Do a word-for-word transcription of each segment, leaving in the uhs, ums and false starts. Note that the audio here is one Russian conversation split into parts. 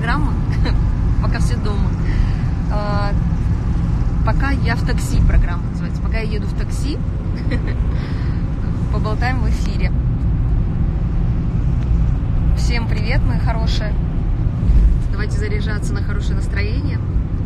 программа, пока все дома. Пока я в такси, программа называется. Пока я еду в такси, поболтаем в эфире. Всем привет, мои хорошие. Давайте заряжаться на хорошее настроение.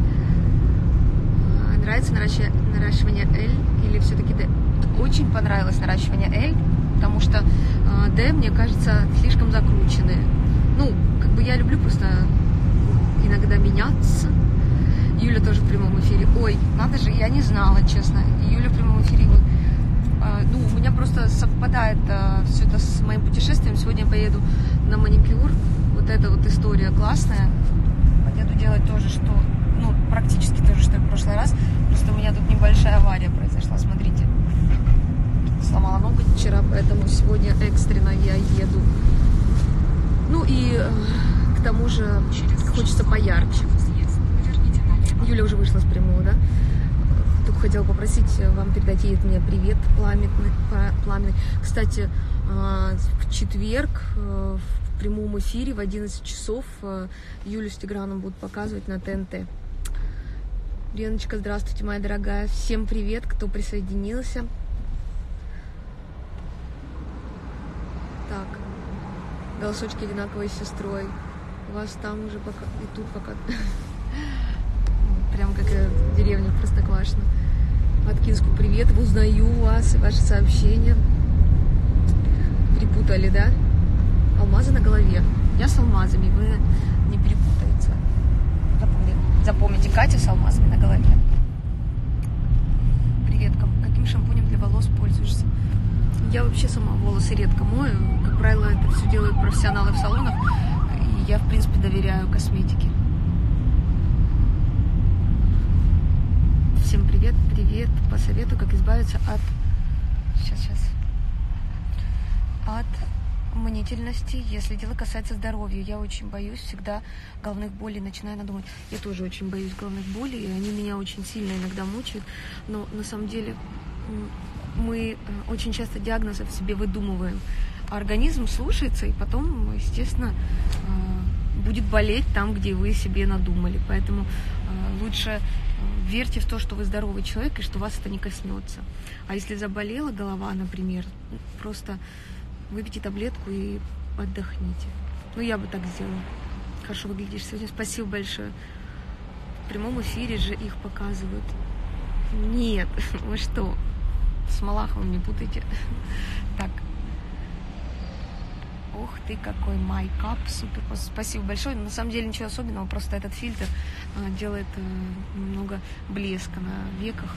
Нравится наращивание L или все-таки D? Очень понравилось наращивание L, потому что D, мне кажется, слишком закрученные. Ну, как бы я люблю просто иногда меняться. Юля тоже в прямом эфире. Ой, надо же, я не знала, честно. Юля в прямом эфире. Ну, у меня просто совпадает все это с моим путешествием. Сегодня я поеду на маникюр. Вот эта вот история классная. Поеду делать тоже, что... Ну, практически то же, что и в прошлый раз. Просто у меня тут небольшая авария произошла, смотрите. Сломала ногу вчера, поэтому сегодня экстренно я еду. Ну и к тому же хочется поярче. Юля уже вышла с прямого, да? Только хотела попросить вам передать ей от меня привет пламенный. пламенный. Кстати, в четверг в прямом эфире в одиннадцать часов Юлю с Тиграном будут показывать на ТНТ. Леночка, здравствуйте, моя дорогая. Всем привет, кто присоединился. Так, голосочки одинаковые с сестрой. У вас там уже пока... И тут пока... Прям как в деревне в Простоквашино. Маткинску привет, узнаю вас и ваши сообщения. Перепутали, да? Алмазы на голове. Я с алмазами, вы не перепутаете. Запомните, запомните, Катя с алмазами на голове. Привет, каким шампунем для волос пользуешься? Я вообще сама волосы редко мою. Как правило, это все делают профессионалы в салонах. И я, в принципе, доверяю косметике. Всем привет, привет. Посоветую, как избавиться от... Сейчас, сейчас. От мнительности, если дело касается здоровья. Я очень боюсь всегда головных болей, начинаю надумать. Я тоже очень боюсь головных болей, и они меня очень сильно иногда мучают. Но на самом деле мы очень часто диагнозы в себе выдумываем. А организм слушается, и потом, естественно, будет болеть там, где вы себе надумали. Поэтому лучше верьте в то, что вы здоровый человек, и что вас это не коснется. А если заболела голова, например, просто выпейте таблетку и отдохните. Ну, я бы так сделала. Хорошо выглядишь сегодня. Спасибо большое. В прямом эфире же их показывают. Нет, вы что? С Малаховым не путайте. Так. Ух ты, какой майкап, супер, спасибо большое. На самом деле ничего особенного, просто этот фильтр делает много блеска на веках.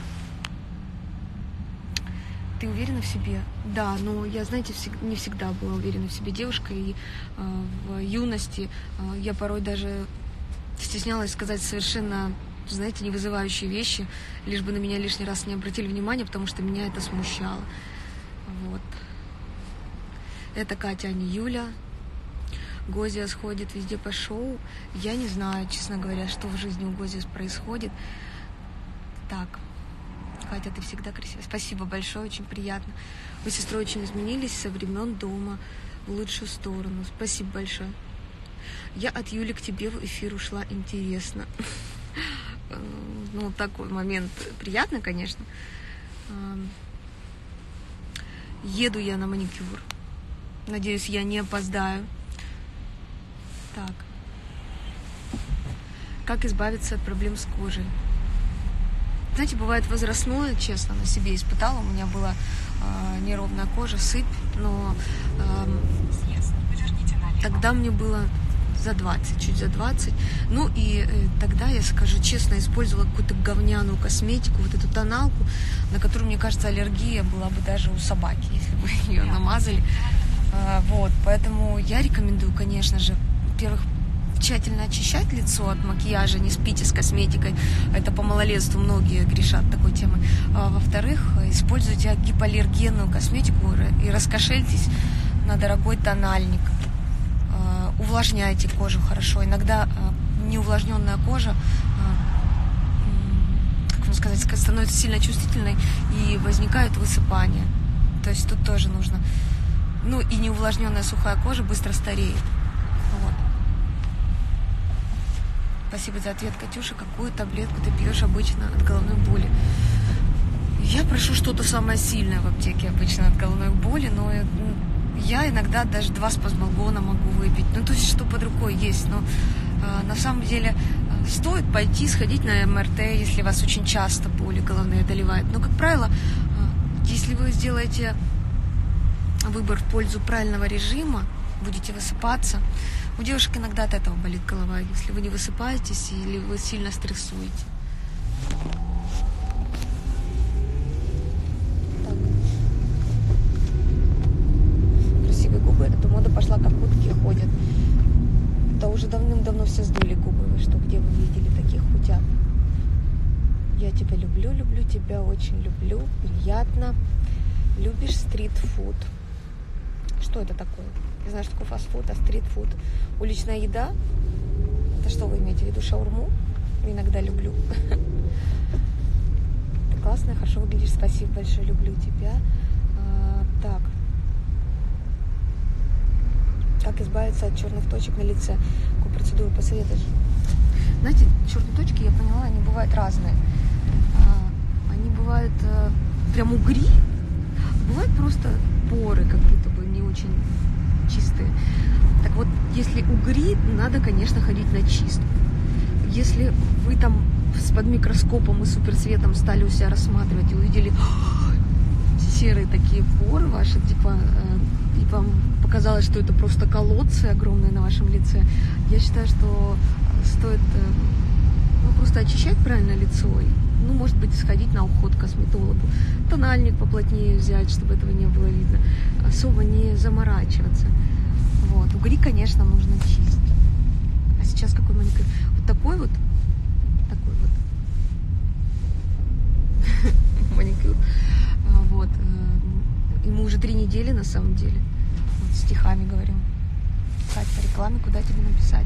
Ты уверена в себе? Да, но я, знаете, не всегда была уверена в себе девушкой. И в юности я порой даже стеснялась сказать совершенно, знаете, не вызывающие вещи, лишь бы на меня лишний раз не обратили внимания, потому что меня это смущало. Вот. Это Катя, а не Юля. Гозия сходит везде по шоу. Я не знаю, честно говоря, что в жизни у Гозии происходит. Так, Катя, ты всегда красивая. Спасибо большое, очень приятно. Вы с сестрой очень изменились со времен дома в лучшую сторону. Спасибо большое. Я от Юли к тебе в эфир ушла. Интересно. Ну, такой момент приятно, конечно. Еду я на маникюр. Надеюсь, я не опоздаю. Так. Как избавиться от проблем с кожей? Знаете, бывает возрастное, честно, на себе испытала. У меня была э, неровная кожа, сыпь, но э, тогда мне было за двадцать, чуть за двадцать. Ну и э, тогда, я скажу честно, использовала какую-то говняную косметику, вот эту тоналку, на которую, мне кажется, аллергия была бы даже у собаки, если бы ее намазали. Вот, поэтому я рекомендую, конечно же, во-первых, тщательно очищать лицо от макияжа, не спите с косметикой, это по малолетству многие грешат такой темой. А, во-вторых, используйте гипоаллергенную косметику и раскошельтесь на дорогой тональник. А, увлажняйте кожу хорошо. Иногда а, неувлажненная кожа, а, как вам сказать, становится сильно чувствительной и возникают высыпания. То есть тут тоже нужно. Ну и неувлажненная сухая кожа быстро стареет. Вот. Спасибо за ответ, Катюша. Какую таблетку ты пьешь обычно от головной боли? Я прошу что-то самое сильное в аптеке обычно от головной боли, но я иногда даже два спазмолгона могу выпить. Ну, то есть, что под рукой есть. Но э, на самом деле стоит пойти, сходить на эм эр тэ, если вас очень часто боли головные одолевают. Но, как правило, э, если вы сделаете выбор в пользу правильного режима, будете высыпаться. У девушек иногда от этого болит голова, если вы не высыпаетесь или вы сильно стрессуете. Так. Красивые губы. Эта мода пошла, как утки ходят. Да уже давным-давно все сдули губы. Вы что, где вы видели таких утят? Я тебя люблю, люблю тебя, очень люблю. Приятно. Любишь стрит-фуд. Что это такое? Я знаю, что такое фастфуд, а стрит-фуд. Уличная еда? Это что вы имеете в виду? Шаурму? Иногда люблю. Ты классная, хорошо выглядишь. Спасибо большое, люблю тебя. А, так. Как избавиться от черных точек на лице? Какую процедуру посоветуешь? Знаете, черные точки, я поняла, они бывают разные. А, они бывают а, прям угри. Бывают просто поры, как будто бы не очень чистые. Так вот, если угри, надо, конечно, ходить на чистку. Если вы там с под микроскопом и суперсветом стали у себя рассматривать и увидели серые такие поры ваши, типа, и вам показалось, что это просто колодцы огромные на вашем лице, я считаю, что стоит ну, просто очищать правильно лицо. Ну, может быть, сходить на уход к косметологу, тональник поплотнее взять, чтобы этого не было видно, особо не заморачиваться. Вот. Угри, конечно, нужно чистить. А сейчас какой маникюр? Вот такой вот, такой вот маникюр. Вот. Ему уже три недели, на самом деле. Вот, стихами говорим. Кать, по рекламе, куда тебе написать?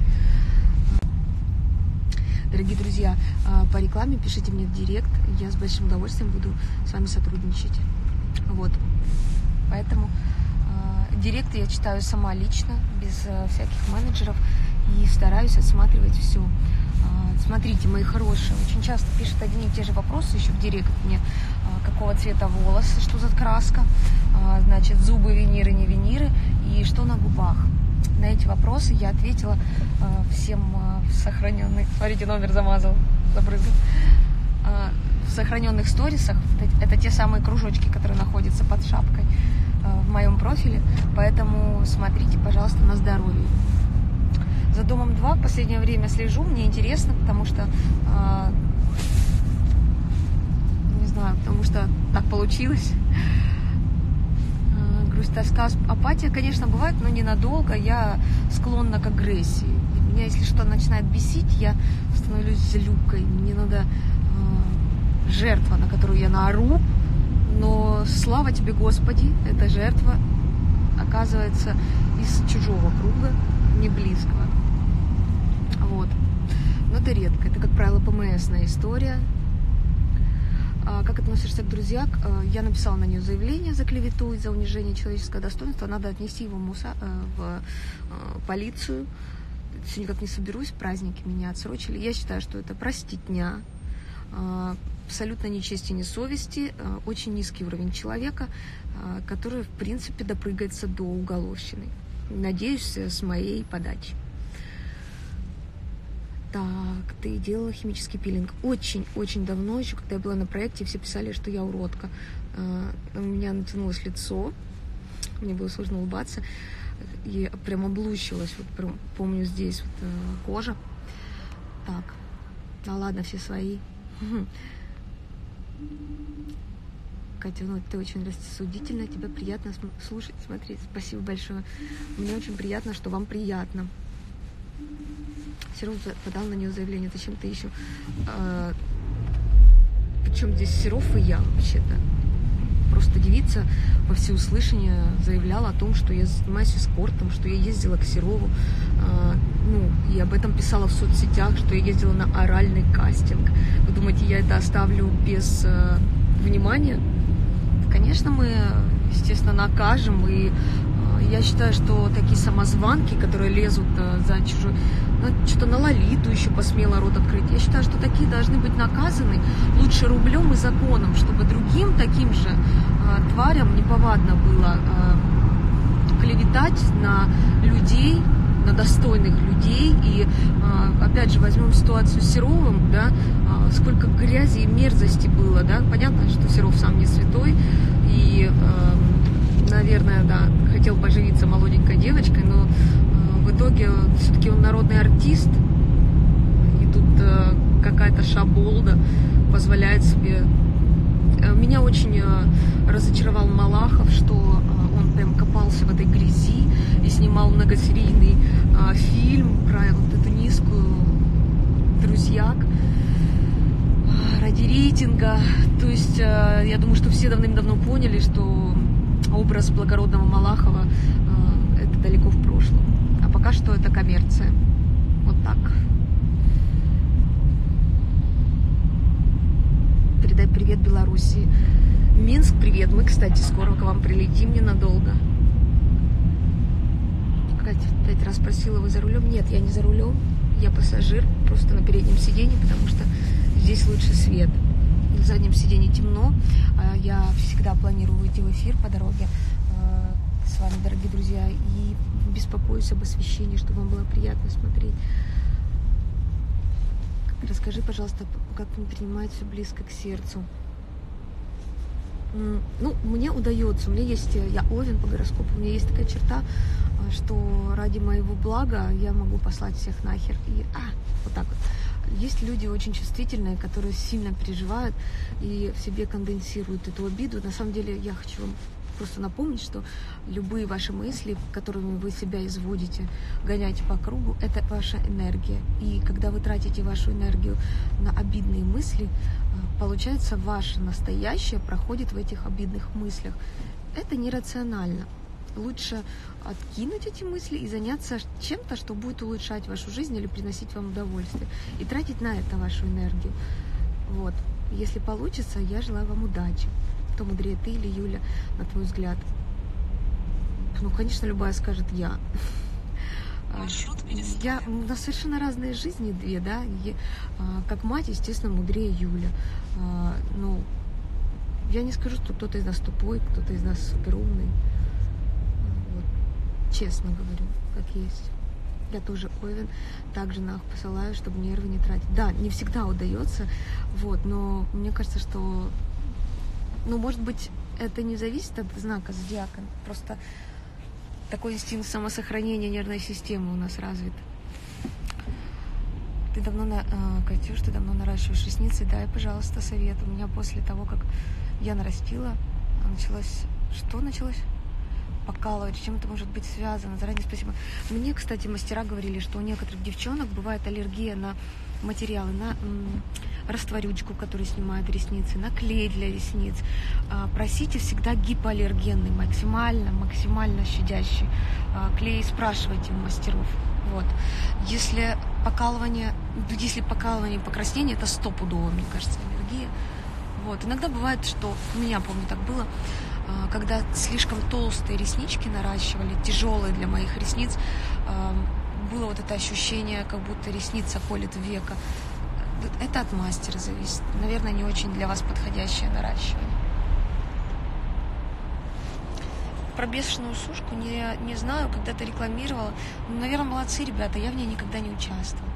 Дорогие друзья, по рекламе пишите мне в директ, я с большим удовольствием буду с вами сотрудничать. Вот. Поэтому э, директы я читаю сама лично, без э, всяких менеджеров, и стараюсь отсматривать все. Э, смотрите, мои хорошие, очень часто пишут одни и те же вопросы еще в директ мне. Э, какого цвета волосы, что за краска, э, значит, зубы, виниры, не виниры, и что на губах. На эти вопросы я ответила э, всем э, в сохраненных... Смотрите, номер замазал, забрызгал. Э, в сохраненных сторисах. Это, это те самые кружочки, которые находятся под шапкой э, в моем профиле. Поэтому смотрите, пожалуйста, на здоровье. За Домом два в последнее время слежу. Мне интересно, потому что... Э, не знаю, потому что так получилось. Грусть, тоска, апатия, конечно, бывает, но ненадолго. Я склонна к агрессии. Меня, если что начинает бесить, я становлюсь злюкой. Мне надо э, жертва, на которую я наору. Но слава тебе, Господи, эта жертва оказывается из чужого круга, не близкого. Вот. Но это редко. Это, как правило, ПМСная история. Как относишься к друзьям? Я написала на нее заявление за клевету и за унижение человеческого достоинства. Надо отнести его в полицию. Все никак не соберусь, праздники меня отсрочили. Я считаю, что это проститня, абсолютно ни чести, ни совести, очень низкий уровень человека, который, в принципе, допрыгается до уголовщины. Надеюсь, с моей подачи. Так, ты делала химический пилинг. Очень-очень давно, еще когда я была на проекте, все писали, что я уродка. У меня натянулось лицо, мне было сложно улыбаться. И прям облущилась, вот прям, помню, здесь вот кожа. Так, ну ладно, все свои. Катя, ну ты очень рассудительная, тебе приятно слушать, смотреть. Спасибо большое. Мне очень приятно, что вам приятно. Серов подал на нее заявление. Зачем ты еще? А, причем здесь Серов и я вообще-то. Просто девица во всеуслышание заявляла о том, что я занимаюсь эскортом, что я ездила к Серову. А, ну, и об этом писала в соцсетях, что я ездила на оральный кастинг. Вы думаете, я это оставлю без а, внимания? Конечно, мы, естественно, накажем и Я считаю, что такие самозванки, которые лезут за чужой, ну, что-то на Лолиту еще посмело рот открыть, я считаю, что такие должны быть наказаны лучше рублем и законом, чтобы другим таким же э, тварям неповадно было э, клеветать на людей, на достойных людей. И э, опять же возьмем ситуацию с Серовым, да, э, сколько грязи и мерзости было, да, понятно, что Серов сам не святой, и э, наверное, да, хотел поживиться молоденькой девочкой, но э, в итоге все-таки он народный артист, и тут э, какая-то шаболда позволяет себе. Меня очень э, разочаровал Малахов, что э, он прям копался в этой грязи и снимал многосерийный э, фильм про вот эту низкую друзьяк э, ради рейтинга. То есть э, я думаю, что все давным-давно поняли, что образ благородного Малахова э, это далеко в прошлом. А пока что это коммерция. Вот так. Передай привет Белоруссии. Минск, привет. Мы, кстати, скоро к вам прилетим ненадолго. Катя пять раз спросила, вы за рулем? Нет, я не за рулем. Я пассажир, просто на переднем сиденье, потому что здесь лучше свет. На заднем сиденье темно. Я всегда планирую выйти в эфир по дороге с вами, дорогие друзья, и беспокоюсь об освещении, чтобы вам было приятно смотреть. Расскажи, пожалуйста, как не принимать все близко к сердцу. Ну, мне удается, у меня есть, я Овен по гороскопу, у меня есть такая черта, что ради моего блага я могу послать всех нахер. И, а, вот так вот. Есть люди очень чувствительные, которые сильно переживают и в себе конденсируют эту обиду. На самом деле, я хочу вам просто напомнить, что любые ваши мысли, которыми вы себя изводите, гоняете по кругу, это ваша энергия. И когда вы тратите вашу энергию на обидные мысли, получается, ваше настоящее проходит в этих обидных мыслях. Это нерационально. Лучше откинуть эти мысли и заняться чем-то, что будет улучшать вашу жизнь или приносить вам удовольствие. И тратить на это вашу энергию. Вот. Если получится, я желаю вам удачи. Кто мудрее, ты или Юля, на твой взгляд? Ну, конечно, любая скажет я. Я, у нас совершенно разные жизни две, да. И, как мать, естественно, мудрее Юля. Ну, я не скажу, что кто-то из нас тупой, кто-то из нас суперумный. Вот. Честно говорю, как есть. Я тоже Овен, также нах посылаю, чтобы нервы не тратить. Да, не всегда удается, вот, но мне кажется, что, ну, может быть, это не зависит от знака зодиака, просто такой инстинкт самосохранения нервной системы у нас развит. Ты давно, на... а, Катюш, ты давно наращиваешь ресницы, дай, пожалуйста, совет. У меня после того, как я нарастила, началось, что началось? Покалывать, с чем это может быть связано. Заранее спасибо. Мне, кстати, мастера говорили, что у некоторых девчонок бывает аллергия на материалы, на м, растворючку, который снимает ресницы, на клей для ресниц. А, просите всегда гипоаллергенный, максимально, максимально щадящий а, клей. Спрашивайте у мастеров. Вот. Если покалывание, если покалывание и покраснение, это стопудово, мне кажется, аллергия. Вот. Иногда бывает, что у меня, помню, так было, когда слишком толстые реснички наращивали, тяжелые для моих ресниц, было вот это ощущение, как будто ресница колет в веко. Это от мастера зависит. Наверное, не очень для вас подходящее наращивание. Про бешеную сушку не, не знаю, когда-то рекламировала. Ну, наверное, молодцы ребята, я в ней никогда не участвовала.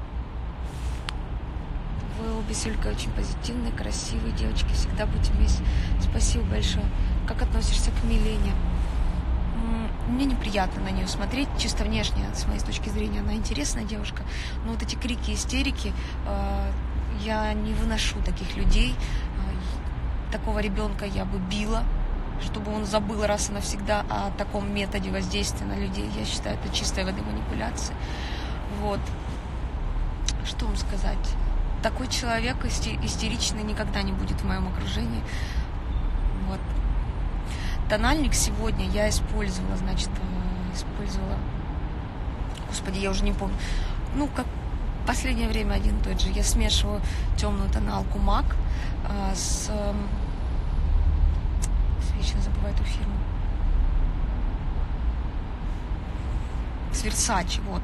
Вы обе с Юлькой очень позитивные, красивые девочки, всегда будьте вместе. Спасибо большое. Как относишься к Милене? Мне неприятно на нее смотреть, чисто внешне, с моей точки зрения, она интересная девушка, но вот эти крики, истерики, э, я не выношу таких людей. Э, такого ребенка я бы била, чтобы он забыл раз и навсегда о таком методе воздействия на людей. Я считаю, это чистой воды манипуляция. Вот. Что вам сказать? Такой человек истеричный никогда не будет в моем окружении. Вот. Тональник сегодня я использовала, значит, использовала, господи, я уже не помню, ну, как в последнее время один и тот же. Я смешиваю темную тоналку мак э, с, э, вечно забываю эту фирму, Версачи, вот.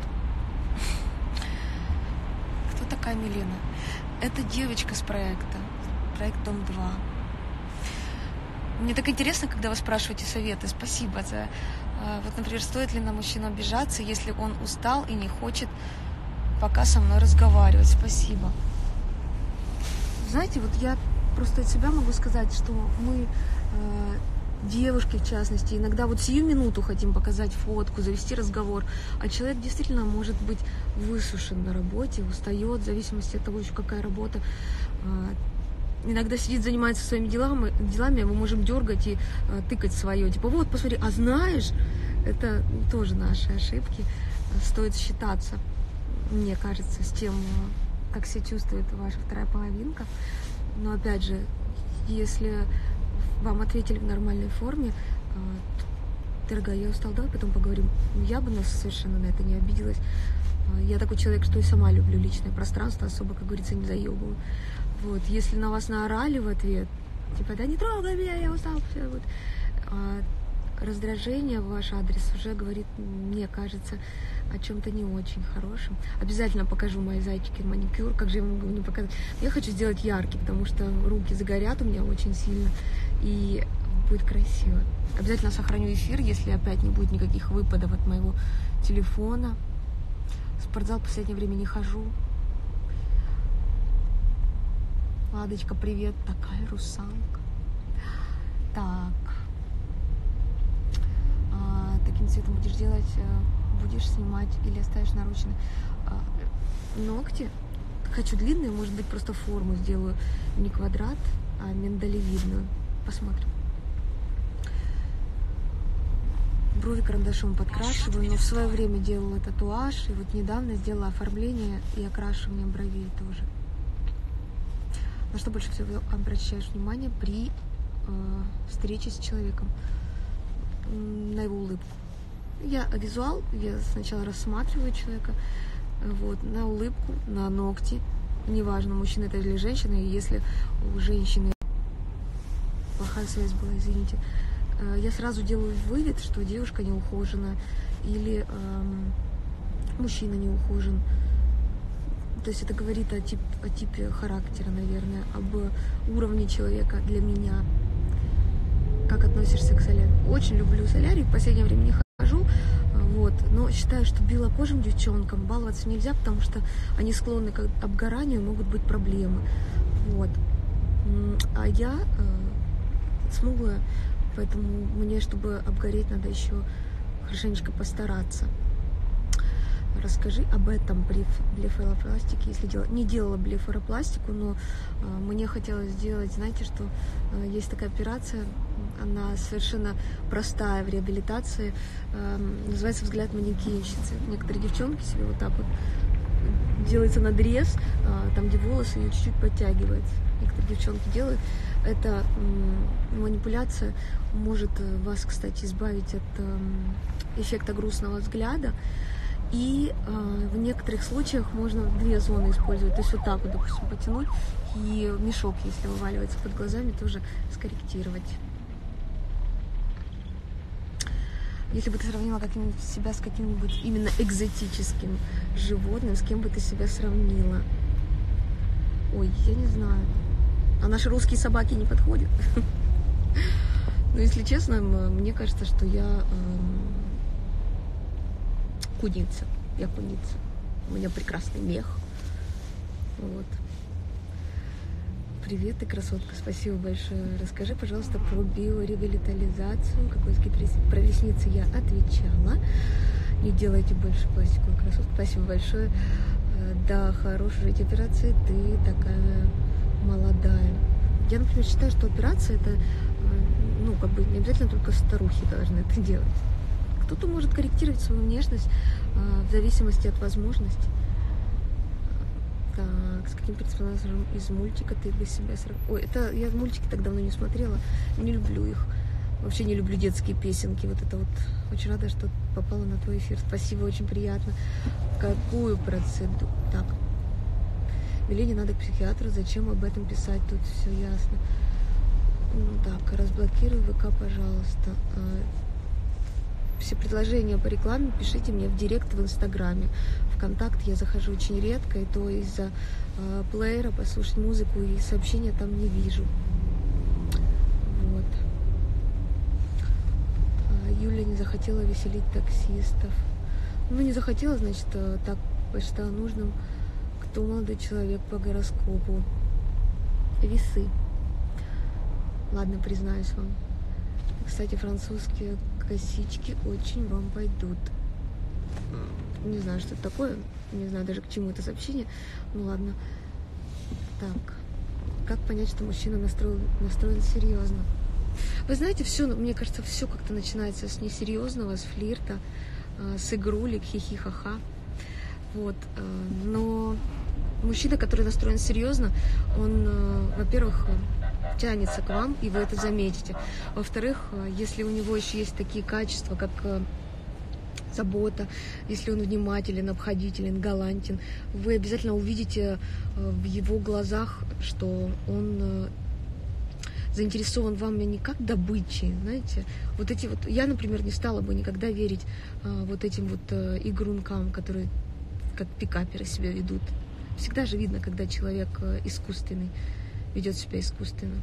Кто такая Милена? Это девочка с проекта, проект Дом два. Мне так интересно, когда вы спрашиваете советы. Спасибо за... Вот, например, стоит ли на мужчину обижаться, если он устал и не хочет пока со мной разговаривать? Спасибо. Знаете, вот я просто от себя могу сказать, что мы, э, девушки в частности, иногда вот сию минуту хотим показать фотку, завести разговор, а человек действительно может быть высушен на работе, устает, в зависимости от того, еще какая работа. Э, иногда сидит, занимается своими делами, делами, а мы можем дергать и э, тыкать свое. Типа, вот, посмотри, а знаешь, это тоже наши ошибки. Стоит считаться, мне кажется, с тем, как себя чувствует ваша вторая половинка. Но опять же, если вам ответили в нормальной форме, э, дорогая, я устал, давай потом поговорим. Я бы нас совершенно на это не обиделась. Я такой человек, что и сама люблю личное пространство, особо, как говорится, не заебываю. Вот, если на вас наорали в ответ, типа, да не трогай меня, я устал, все, вот, а раздражение в ваш адрес уже говорит, мне кажется, о чем-то не очень хорошем. Обязательно покажу мои зайчики маникюр, как же я могу не показать. Я хочу сделать яркий, потому что руки загорят у меня очень сильно, и будет красиво. Обязательно сохраню эфир, если опять не будет никаких выпадов от моего телефона. В спортзал в последнее время не хожу. Ладочка, привет, такая русалка. Так. А, таким цветом будешь делать, будешь снимать или оставишь наручные а, ногти? Хочу длинные, может быть, просто форму сделаю. Не квадрат, а миндалевидную. Посмотрим. Брови карандашом подкрашиваю, но в свое время делала татуаж, и вот недавно сделала оформление и окрашивание бровей тоже. На что больше всего обращаешь внимание при э, встрече с человеком? На его улыбку. Я визуал, я сначала рассматриваю человека, вот, на улыбку, на ногти. Неважно, мужчина это или женщина, и если у женщины плохая связь была, извините, э, я сразу делаю вывод, что девушка не ухожена или э, мужчина не ухожен. То есть это говорит о, тип, о типе характера, наверное, об уровне человека для меня. Как относишься к солярию? Очень люблю солярий, в последнее время не хожу, вот, но считаю, что белокожим девчонкам баловаться нельзя, потому что они склонны к обгоранию, могут быть проблемы. Вот. А я э, смуглая, поэтому мне, чтобы обгореть, надо еще хорошенечко постараться. Расскажи об этом при блефаропластике, если делала. Не делала блефаропластику, но э, мне хотелось сделать, знаете, что э, есть такая операция, она совершенно простая в реабилитации, э, называется взгляд манекенщицы. Некоторые девчонки себе вот так вот делается надрез, э, там где волосы ее чуть-чуть подтягивается. Некоторые девчонки делают. Эта э, манипуляция может вас, кстати, избавить от э, эффекта грустного взгляда. И э, в некоторых случаях можно две зоны использовать. То есть вот так вот, допустим, потянуть. И мешок, если вываливается под глазами, тоже скорректировать. Если бы ты сравнила как-нибудь себя с каким-нибудь именно экзотическим животным, с кем бы ты себя сравнила? Ой, я не знаю. А наши русские собаки не подходят? Но если честно, мне кажется, что я... Куница. Я куница. У меня прекрасный мех. Вот. Привет, ты красотка. Спасибо большое. Расскажи, пожалуйста, про биоревитализацию. Какой скид про ресницы я отвечала. Не делайте больше пластиковую красотку. Спасибо большое. Да, хорошая эти операции. Ты такая молодая. Я, например, считаю, что операция это, ну, как бы не обязательно только старухи должны это делать. Кто-то может корректировать свою внешность э, в зависимости от возможностей. Так, с каким персонажем из мультика ты бы себя сравнила? Ой, это я мультики так давно не смотрела, не люблю их. Вообще не люблю детские песенки. Вот это вот. Очень рада, что попала на твой эфир. Спасибо, очень приятно. Какую процедуру? Так. Милене надо к психиатру. Зачем об этом писать? Тут все ясно. Ну, так, разблокируй ВК, пожалуйста. все предложения по рекламе пишите мне в директ в Инстаграме. В контакт я захожу очень редко, и то из-за э, плеера послушать музыку и сообщения там не вижу. Вот. Юля не захотела веселить таксистов. Ну, не захотела, значит, так посчитала нужным, кто молодой человек по гороскопу. Весы. Ладно, признаюсь вам. Кстати, французские косички очень вам пойдут. Не знаю, что это такое. Не знаю даже, к чему это сообщение. Ну, ладно. Так. Как понять, что мужчина настроен, настроен серьезно? Вы знаете, все, мне кажется, все как-то начинается с несерьезного, с флирта, с игрулек, хихи-ха-ха. Вот. Но мужчина, который настроен серьезно, он, во-первых, тянется к вам, и вы это заметите. Во-вторых, если у него еще есть такие качества, как забота, если он внимателен, обходителен, галантен, вы обязательно увидите в его глазах, что он заинтересован вами не как добычей, знаете. Вот эти вот, я, например, не стала бы никогда верить а, вот этим вот а, игрункам, которые как пикаперы себя ведут. Всегда же видно, когда человек а, искусственный, ведет себя искусственно.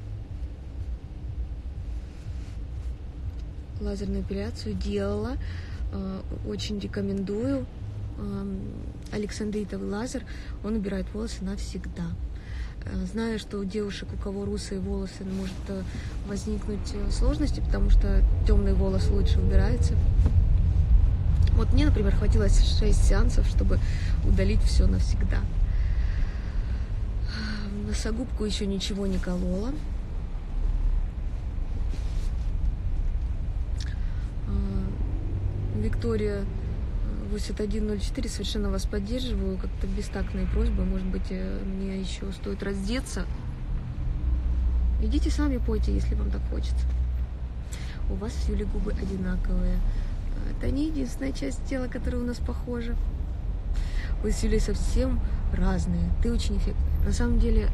Лазерную эпиляцию делала, а, очень рекомендую. А, александритовый лазер, он убирает волосы навсегда. Знаю, что у девушек, у кого русые волосы, может возникнуть сложности, потому что темный волос лучше убирается. Вот мне, например, хватило шесть сеансов, чтобы удалить все навсегда. Носогубку еще ничего не колола. Виктория восемьдесят один ноль четыре, совершенно вас поддерживаю, как-то бестактные просьбы, может быть, мне еще стоит раздеться. Идите сами пойте, если вам так хочется. У вас с Юлей губы одинаковые. Это не единственная часть тела, которая у нас похожа. Вы с Юлей совсем разные. Ты очень эффектная. На самом деле,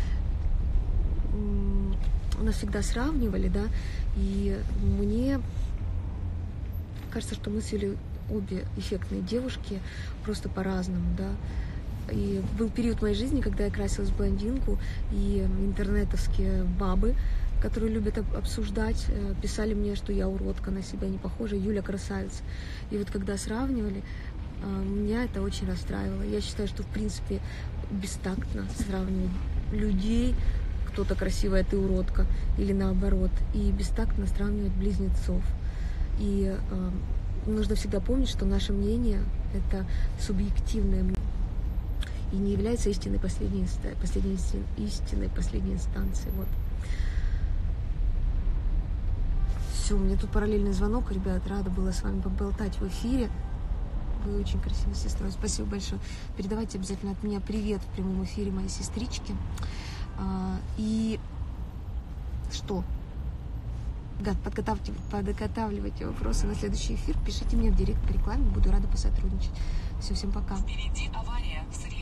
нас всегда сравнивали, да, и мне кажется, что мы с Юлей обе эффектные девушки, просто по-разному, да. И был период в моей жизни, когда я красилась в блондинку, и интернетовские бабы, которые любят обсуждать, писали мне, что я уродка, на себя не похожа, Юля красавица. И вот когда сравнивали, меня это очень расстраивало. Я считаю, что в принципе бестактно сравнивать людей, кто-то красивая, ты уродка, или наоборот, и бестактно сравнивать близнецов. И э, нужно всегда помнить, что наше мнение – это субъективное мнение и не является истиной последней, последней, истиной последней инстанции. Вот. Все, у меня тут параллельный звонок, ребят, рада была с вами поболтать в эфире. Вы очень красивая сестра, спасибо большое. Передавайте обязательно от меня привет в прямом эфире моей сестричке. И что? Подготавливайте вопросы на следующий эфир, пишите мне в директ по рекламе, буду рада посотрудничать. Все, всем пока. Впереди авария.